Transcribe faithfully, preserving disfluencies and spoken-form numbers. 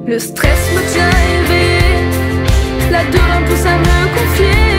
Le stress me tient éveillé, la douleur me pousse à me confier.